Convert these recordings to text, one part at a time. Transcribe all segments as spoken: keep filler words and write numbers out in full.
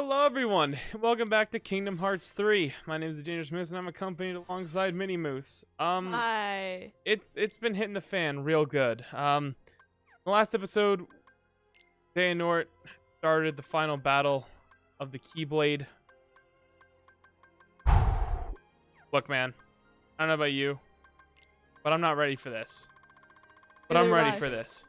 Hello everyone, welcome back to Kingdom Hearts three. My name is Dangerous Moose and I'm accompanied alongside Mini Moose. Um, Hi. it's it's been hitting the fan real good. Um, the last episode, Xehanort started the final battle of the Keyblade. Look, man, I don't know about you, but I'm not ready for this. But I'm Neither ready am I. for this.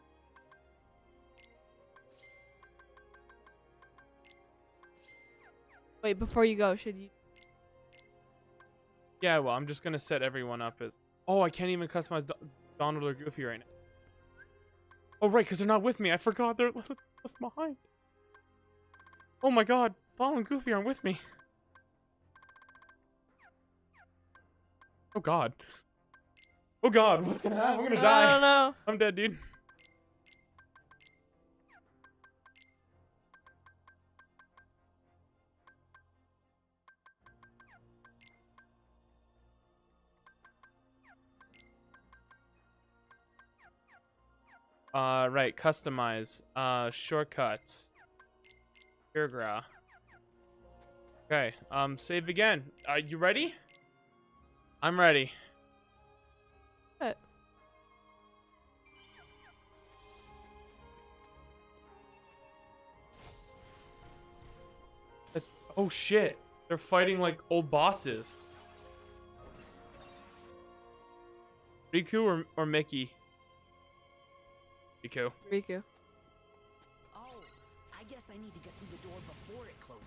Wait, before you go, should you? Yeah, well, I'm just gonna set everyone up as. Oh, I can't even customize Do- Donald or Goofy right now. Oh, right, because they're not with me. I forgot they're left, left behind. Oh my God, Donald and Goofy aren't with me. Oh God. Oh God, what's gonna happen? I'm gonna die. I don't know. I'm dead, dude. Uh, right, customize. Uh, shortcuts. Pure. Okay, um, save again. Are you ready? I'm ready. What? That- Oh shit, they're fighting like old bosses. Riku or, or Mickey? Riku. Riku. Oh, I guess I need to get through the door before it closes.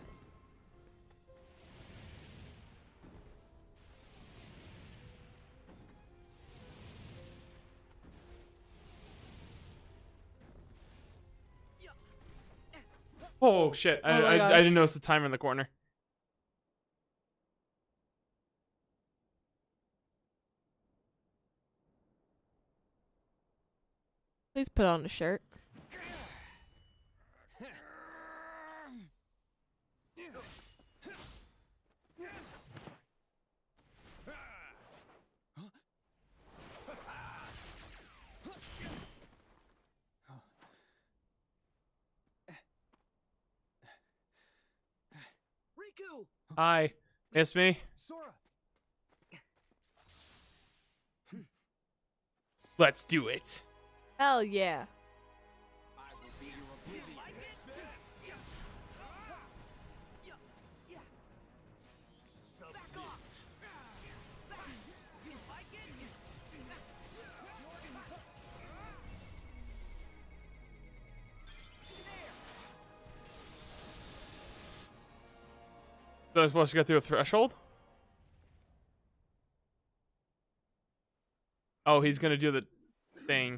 Oh shit, I, Oh my I, I gosh. didn't notice the timer in the corner. Please put on a shirt. Riku! Hi, it's me. Sora! Let's do it. Hell yeah. I will be your oblivion. Like it? So back off! Back. You like it? So I'm supposed to get through a threshold? Oh, he's gonna do the thing.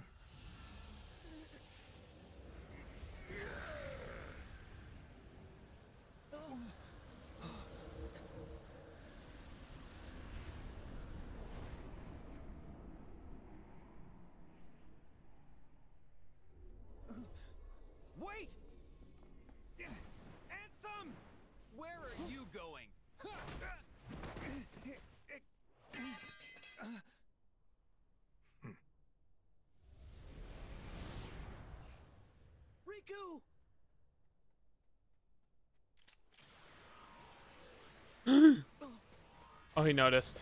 Wait! Ansem! Where are you going? Riku! Oh, he noticed.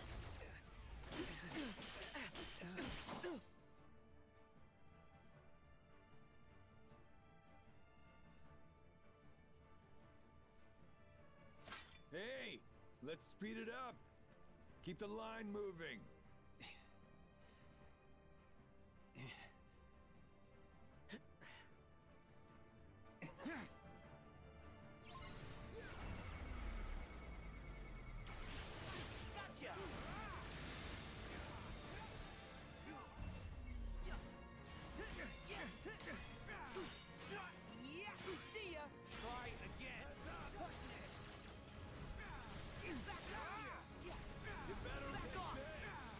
Hey, let's speed it up. Keep the line moving. Gotcha! Yeah, see ya! Try again! Back off!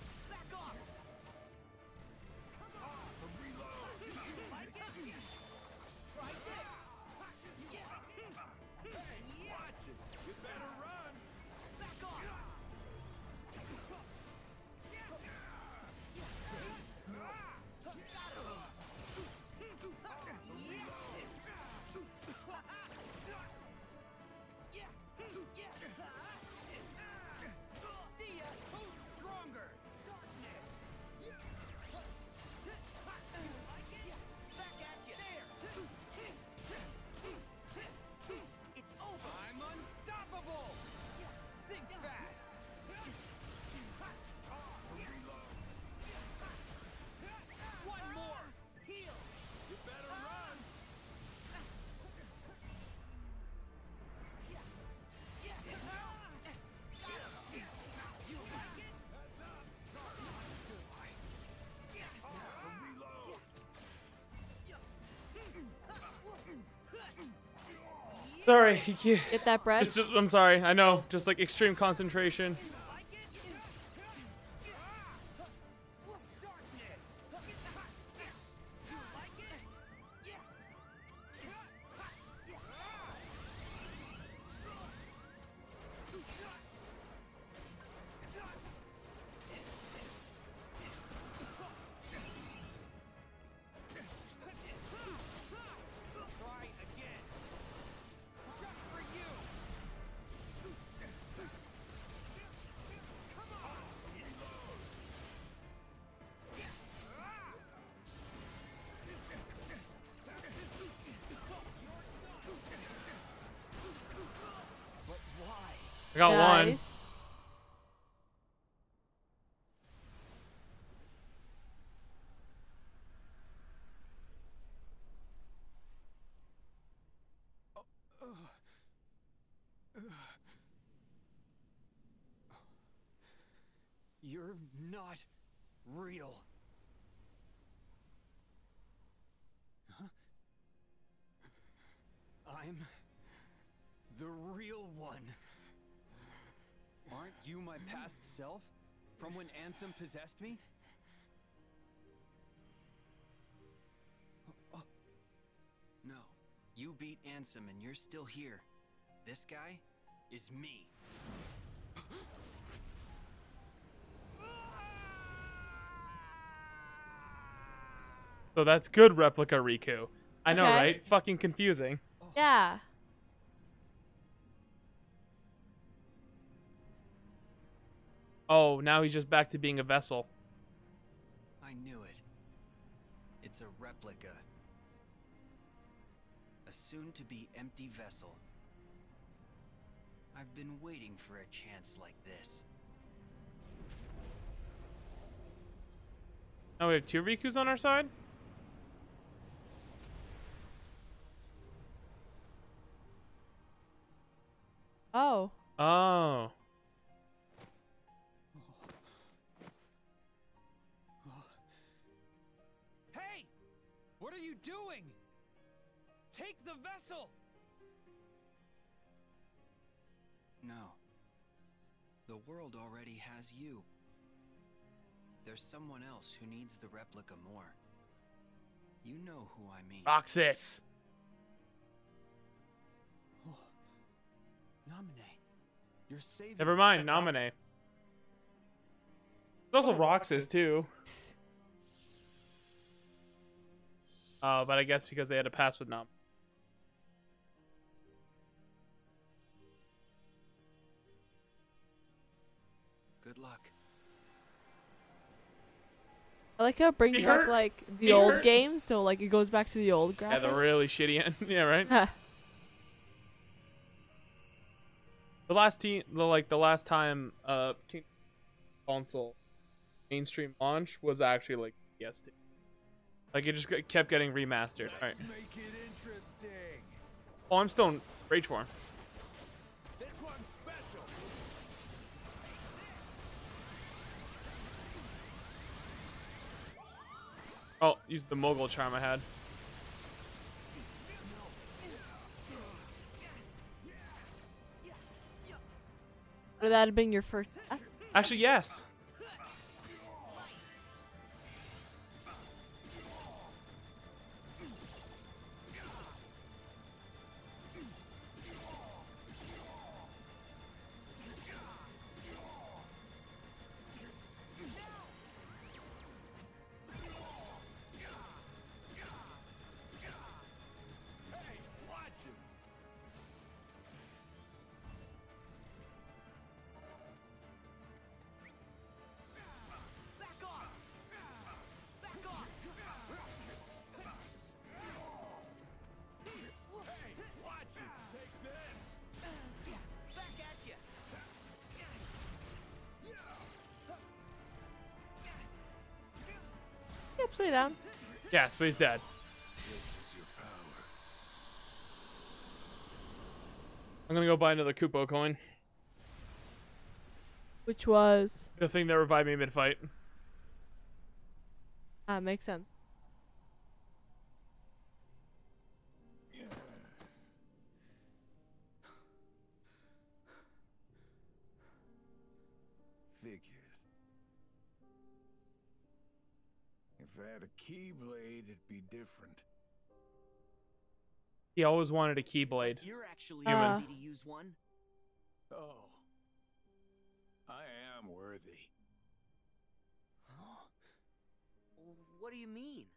Sorry, he can't. Get that bread? Just, just, I'm sorry. I know. Just like extreme concentration. I got one. Nice. You're not real. Huh? I'm the real one. Aren't you my past self? From when Ansem possessed me? Oh, oh. No. You beat Ansem and you're still here. This guy is me. So that's good replica Riku. I know, Okay. right? Fucking confusing. Yeah. Oh, now he's just back to being a vessel. I knew it. It's a replica. A soon-to-be empty vessel. I've been waiting for a chance like this. Now we have two Rikus on our side? Oh. Oh. Hey! What are you doing? Take the vessel! No. The world already has you. There's someone else who needs the replica more. You know who I mean. Roxas. Oh. Naminé, you're saving. Never mind, Naminé. There's also Roxas, too. Uh, but I guess because they had to pass with Nam. Good luck. I like how it brings He back hurt. like the He old hurt. games, so like it goes back to the old Yeah, graphics. the really shitty end. Yeah, right? Huh. The last team, the like the last time uh King console mainstream launch was actually like P S two. Like it just got- kept getting remastered. All right. Let's make it interesting. Oh, I'm still in Rage form. This one's special. Oh, use the mogul charm I had. Would that have been your first death? Actually, yes. Hey, watch it. Back off! Back off! Hey, watch it. Take this. Back at you! Yeah, upside down. Yes, but he's dead. I'm gonna go buy another Kupo coin. Which was The thing that revived me mid-fight. ah makes sense. figures. If I had a Keyblade, it'd be different. He always wanted a Keyblade. You're actually Human. ready to use one. Oh, I am worthy. What do you mean?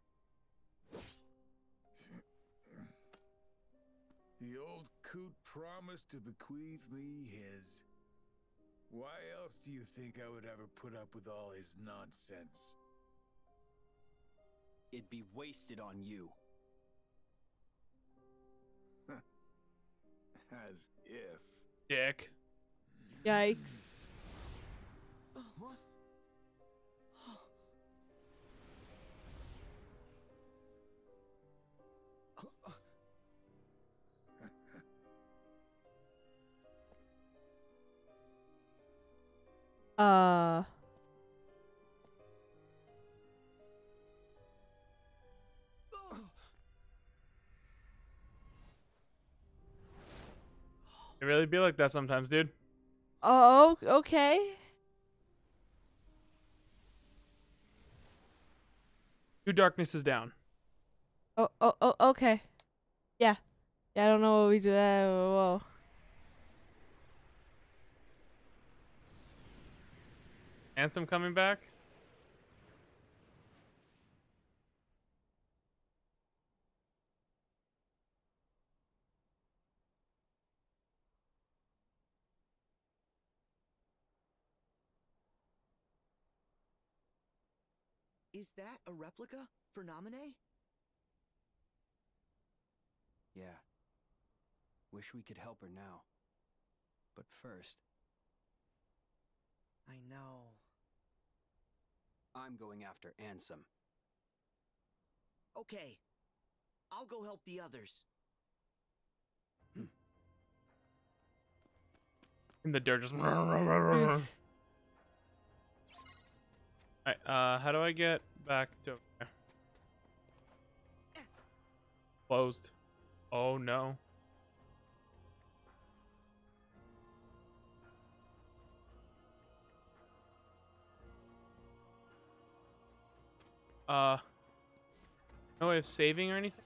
The old coot promised to bequeath me his. Why else do you think I would ever put up with all his nonsense? It'd be wasted on you. As if. Dick. Yikes. Uh. It really be like that sometimes, dude. Oh, okay. Two darkness is down. Oh, oh, oh, okay. Yeah. Yeah, I don't know what we do. Uh, whoa. Ansem coming back? Is that a replica for Naminé? Yeah. Wish we could help her now. But first, I know. I'm going after Ansem. Okay. I'll go help the others. In the dirt, just. Alright, uh, how do I get back to. Closed. Oh no. Uh. No way of saving or anything?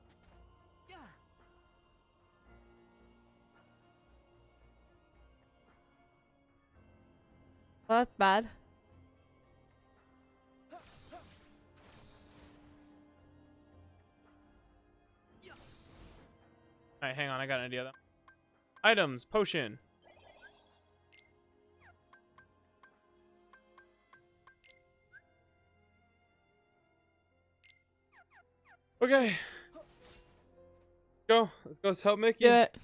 Well, that's bad. Alright, hang on, I got an idea though. Items, potion. Okay. Go. Let's go help Mickey. Do it.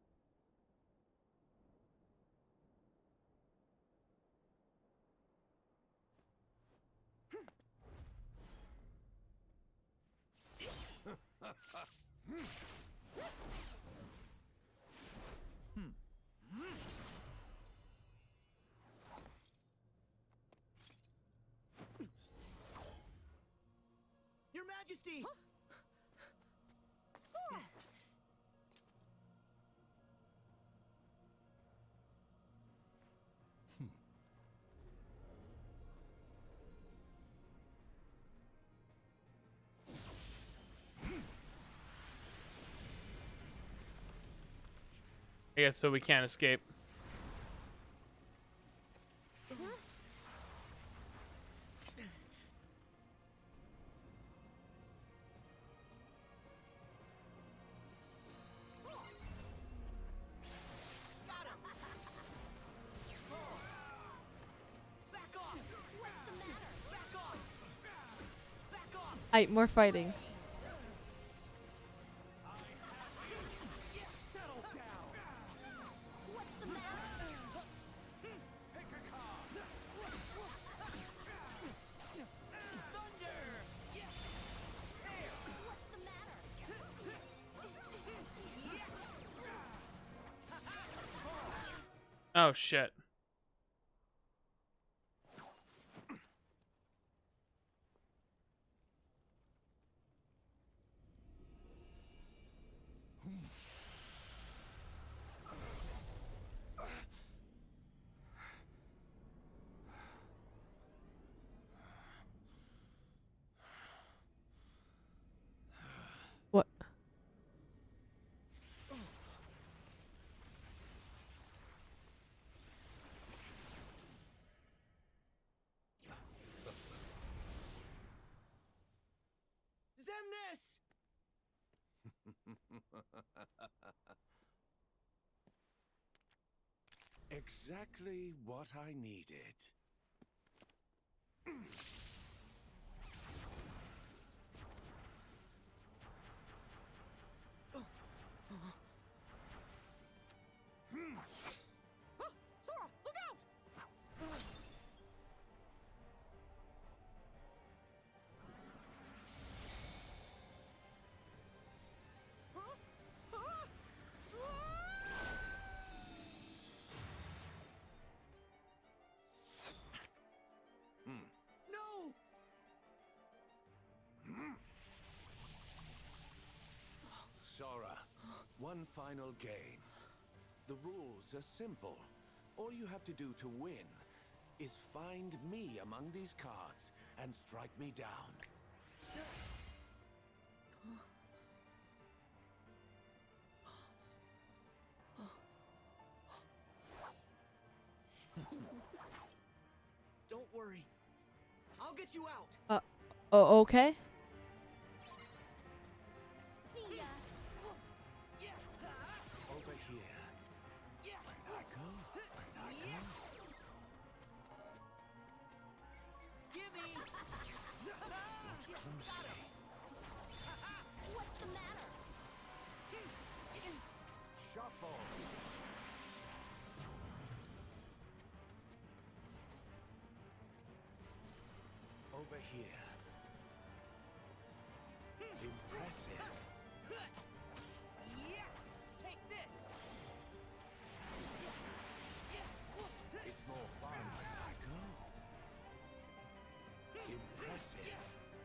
Your Majesty! I guess so we can't escape. Aight, more fighting. Oh shit. Exactly what I needed. Sora, look out! Huh? Huh? No! Sora, one final game. The rules are simple. All you have to do to win is find me among these cards and strike me down. Don't worry. I'll get you out. Uh, oh, okay. Over here. Where'd I go? Where'd I go? Gimme! Watch closely. What's the matter? Shuffle. Over here. Impressive. Yeah! Take this! It's more fun when I go. Impressive.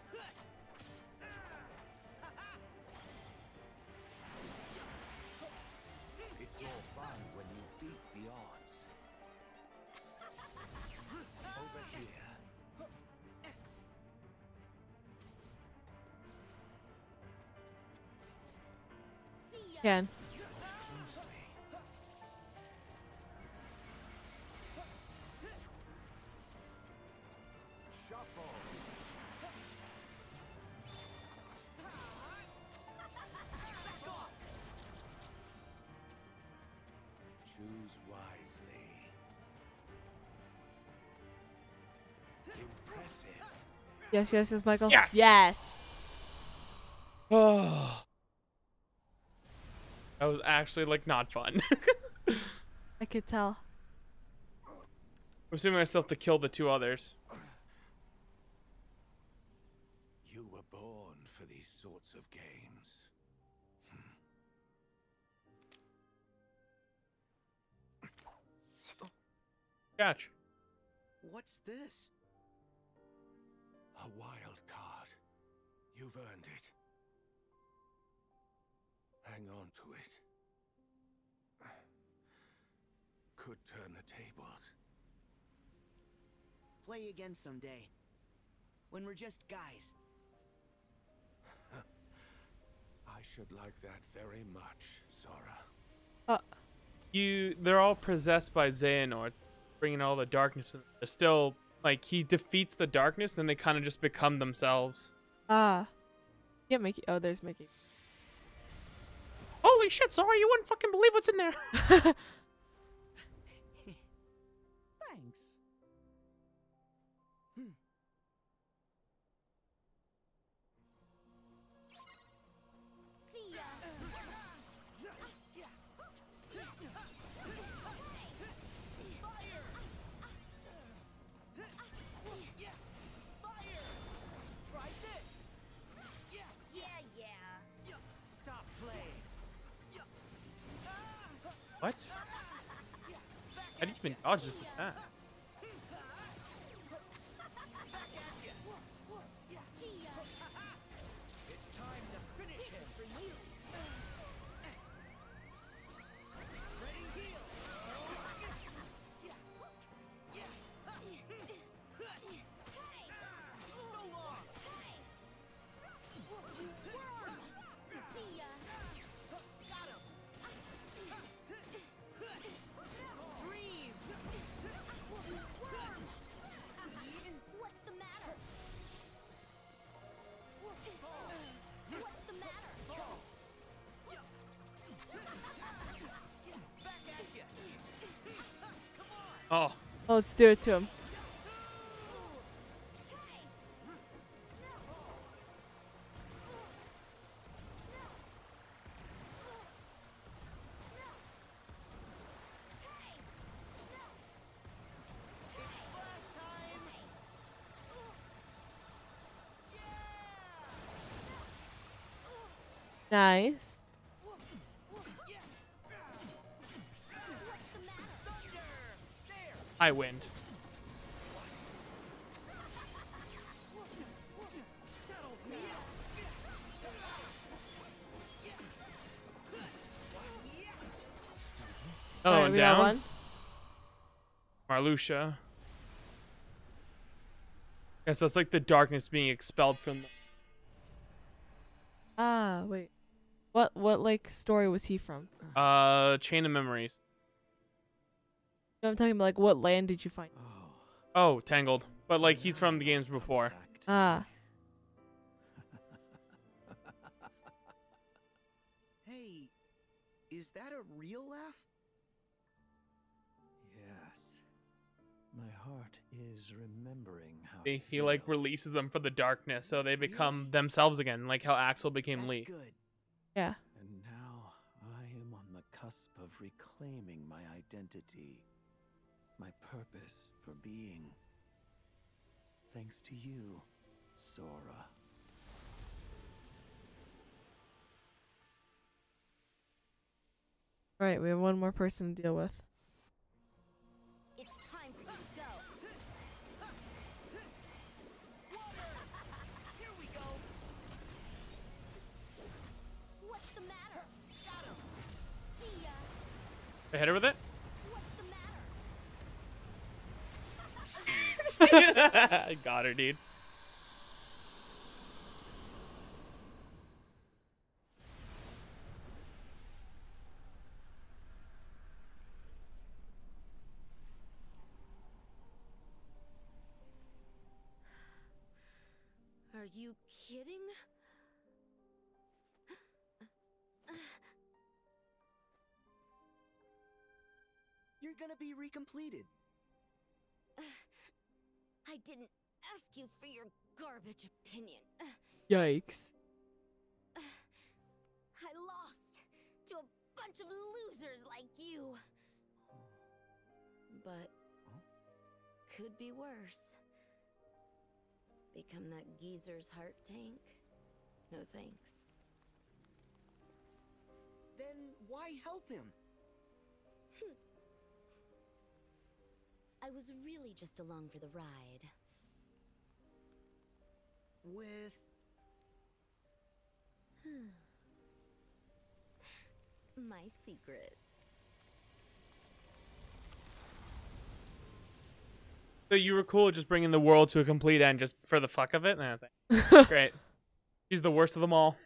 It's more fun when you beat the odds. Over here. Can. Closely. Shuffle. Choose wisely. Impressive. Yes, yes, yes, Michael. Yes! Yes. Oh. That was actually like not fun. I could tell. I'm assuming I still have to kill the two others. You were born for these sorts of games. Catch. What's this? A wild card. You've earned it. Hang on to it. Could turn the tables. Play again someday. When we're just guys. I should like that very much, Sora. Uh, You, they're all possessed by Xehanort, bringing all the darkness in. They're still, like, he defeats the darkness, then they kind of just become themselves. ah. Yeah, Mickey. Oh, there's Mickey. Holy shit, sorry, you wouldn't fucking believe what's in there. Thanks. Hmm. See ya. Fire! Try this! Yeah, yeah. Stop playing. What? How do you even dodge this attack? It's time to finish him for you. Ready, heal. So long. See ya. Got him. Dream. let's do it to him. Nice. I wind. Oh, Alright, and we got down. one. Marluxia. Yeah, so it's like the darkness being expelled from the Ah, wait. What what like story was he from? uh Chain of Memories. No, I'm talking about like what land did you find? Oh, Tangled. But like he's from the games before. Ah. Hey, is that a real laugh? Yes. My heart is remembering how He, to he like feel. releases them for the darkness so they become themselves again, like how Axel became That's Lee. good. Yeah. And now I am on the cusp of reclaiming my identity, my purpose for being. Thanks to you, Sora. Alright, we have one more person to deal with. It's time for you to go. Here we go. What's the matter? Got him. See ya. I hit her with it? What's the matter? I got her, dude. Are you kidding? You're gonna be recompleted. I didn't ask you for your garbage opinion. Yikes. I lost to a bunch of losers like you. But could be worse. Become that geezer's heart tank? No thanks. Then why help him? I was really just along for the ride. With My secret. So you were cool just bringing the world to a complete end just for the fuck of it? Nah, thanks. Great. He's the worst of them all.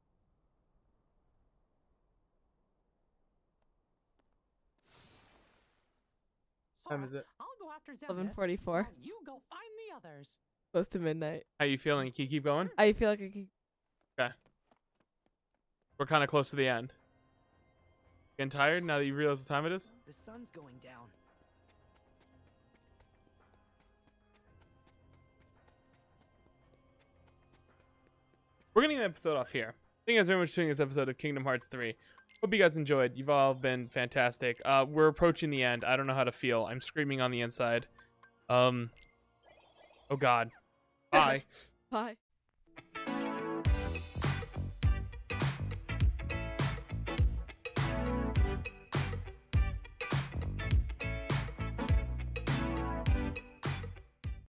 Time is it? I'll go after Xemnas, eleven forty-four. while You go find the others. Close to midnight. How you feeling? Can you keep going? I feel like I can. Okay. We're kind of close to the end. Getting tired now that you realize what time it is? the sun's going down. We're going to get the episode off here. Thank you guys very much for tuning in this episode of Kingdom Hearts three. Hope you guys enjoyed. You've all been fantastic. Uh, we're approaching the end. I don't know how to feel. I'm screaming on the inside. Um. Oh, God. Bye. Bye.